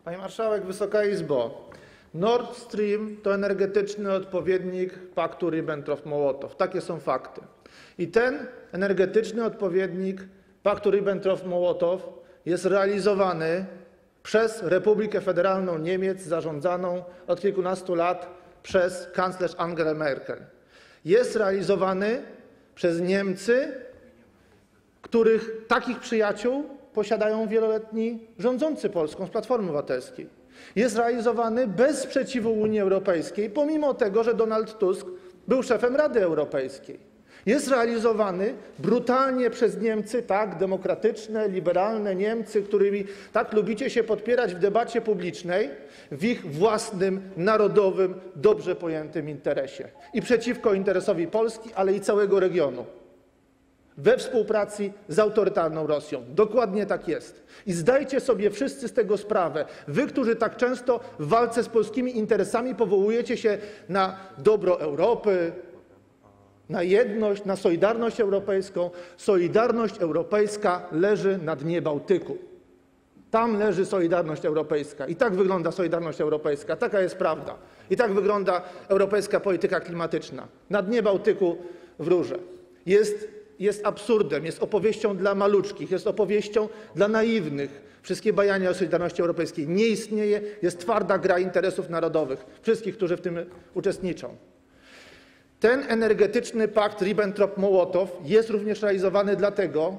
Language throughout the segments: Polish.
Pani marszałek, Wysoka Izbo, Nord Stream to energetyczny odpowiednik paktu Ribbentrop-Mołotow. Takie są fakty. I ten energetyczny odpowiednik paktu Ribbentrop-Mołotow jest realizowany przez Republikę Federalną Niemiec zarządzaną od kilkunastu lat przez kanclerz Angelę Merkel. Jest realizowany przez Niemcy, których takich przyjaciół posiadają wieloletni rządzący Polską z Platformy Obywatelskiej. Jest realizowany bez sprzeciwu Unii Europejskiej, pomimo tego, że Donald Tusk był szefem Rady Europejskiej. Jest realizowany brutalnie przez Niemcy, tak, demokratyczne, liberalne Niemcy, którymi tak lubicie się podpierać w debacie publicznej, w ich własnym, narodowym, dobrze pojętym interesie i przeciwko interesowi Polski, ale i całego regionu. We współpracy z autorytarną Rosją. Dokładnie tak jest. I zdajcie sobie wszyscy z tego sprawę. Wy, którzy tak często w walce z polskimi interesami powołujecie się na dobro Europy, na jedność, na solidarność europejską. Solidarność europejska leży na dnie Bałtyku. Tam leży solidarność europejska. I tak wygląda solidarność europejska. Taka jest prawda. I tak wygląda europejska polityka klimatyczna. Na dnie Bałtyku w rurze. Jest absurdem, jest opowieścią dla maluczkich, jest opowieścią dla naiwnych. Wszystkie bajania o solidarności europejskiej nie istnieje, jest twarda gra interesów narodowych, wszystkich, którzy w tym uczestniczą. Ten energetyczny pakt Ribbentrop-Mołotow jest również realizowany dlatego,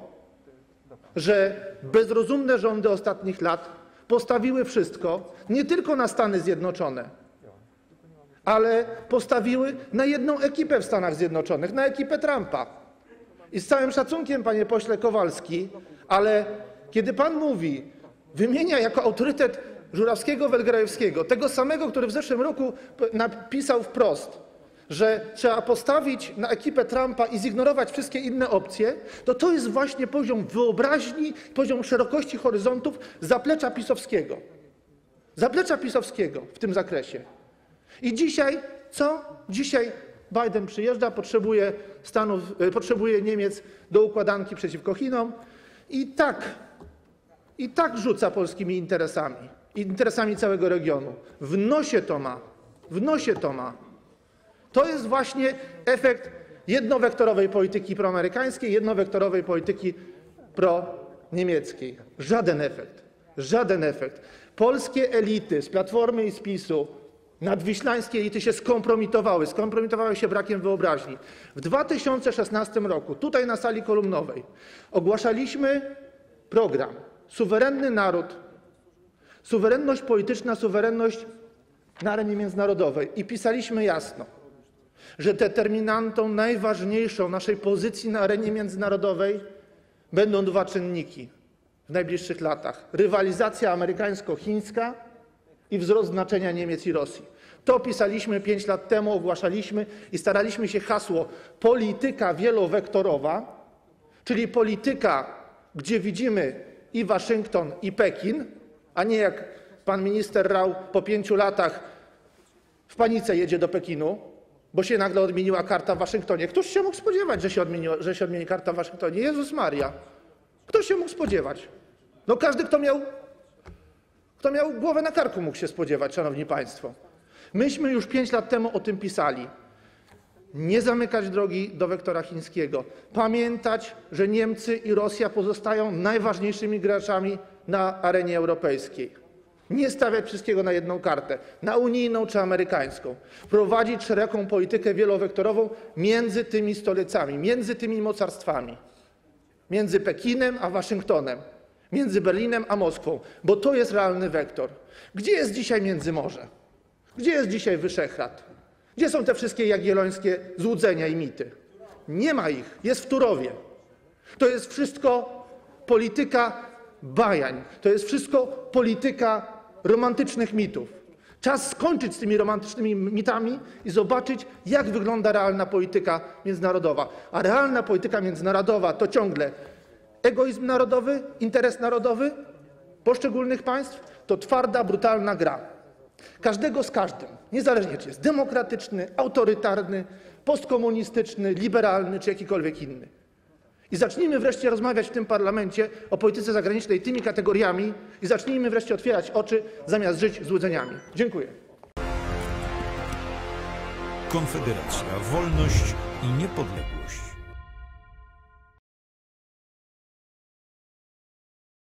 że bezrozumne rządy ostatnich lat postawiły wszystko nie tylko na Stany Zjednoczone, ale postawiły na jedną ekipę w Stanach Zjednoczonych, na ekipę Trumpa. I z całym szacunkiem, panie pośle Kowalski, ale kiedy pan mówi, wymienia jako autorytet Żurawskiego-Welgrajewskiego, tego samego, który w zeszłym roku napisał wprost, że trzeba postawić na ekipę Trumpa i zignorować wszystkie inne opcje, to jest właśnie poziom wyobraźni, poziom szerokości horyzontów zaplecza pisowskiego. Zaplecza pisowskiego w tym zakresie. I dzisiaj co? Dzisiaj Biden przyjeżdża, potrzebuje Niemiec do układanki przeciwko Chinom i tak rzuca polskimi interesami, interesami całego regionu. W nosie to ma. To jest właśnie efekt jednowektorowej polityki proamerykańskiej, jednowektorowej polityki proniemieckiej. Żaden efekt. Polskie elity z Platformy i z PiS-u, nadwiślańskie elity się skompromitowały się brakiem wyobraźni. W 2016 roku, tutaj na sali kolumnowej, ogłaszaliśmy program Suwerenny Naród, suwerenność polityczna, suwerenność na arenie międzynarodowej i pisaliśmy jasno, że determinantą najważniejszą naszej pozycji na arenie międzynarodowej będą dwa czynniki w najbliższych latach. Rywalizacja amerykańsko-chińska i wzrost znaczenia Niemiec i Rosji. To pisaliśmy 5 lat temu, ogłaszaliśmy i staraliśmy się hasło polityka wielowektorowa, czyli polityka, gdzie widzimy i Waszyngton, i Pekin, a nie jak pan minister Rau po 5 latach w panice jedzie do Pekinu, bo się nagle odmieniła karta w Waszyngtonie. Któż się mógł spodziewać, że się odmieni karta w Waszyngtonie? Jezus Maria. Kto się mógł spodziewać? No każdy, kto miał głowę na karku, mógł się spodziewać, szanowni państwo. Myśmy już 5 lat temu o tym pisali. Nie zamykać drogi do wektora chińskiego. Pamiętać, że Niemcy i Rosja pozostają najważniejszymi graczami na arenie europejskiej. Nie stawiać wszystkiego na jedną kartę, na unijną czy amerykańską. Prowadzić szeroką politykę wielowektorową między tymi stolicami, między tymi mocarstwami. Między Pekinem a Waszyngtonem, między Berlinem a Moskwą, bo to jest realny wektor. Gdzie jest dzisiaj Międzymorze? Gdzie jest dzisiaj Wyszehrad? Gdzie są te wszystkie jagiellońskie złudzenia i mity? Nie ma ich, jest w Turowie. To jest wszystko polityka bajań, to jest wszystko polityka romantycznych mitów. Czas skończyć z tymi romantycznymi mitami i zobaczyć, jak wygląda realna polityka międzynarodowa. A realna polityka międzynarodowa to ciągle egoizm narodowy, interes narodowy poszczególnych państw, to twarda, brutalna gra. Każdego z każdym, niezależnie czy jest demokratyczny, autorytarny, postkomunistyczny, liberalny czy jakikolwiek inny. I zacznijmy wreszcie rozmawiać w tym parlamencie o polityce zagranicznej tymi kategoriami i zacznijmy wreszcie otwierać oczy, zamiast żyć złudzeniami. Dziękuję. Konfederacja, wolność i niepodległość.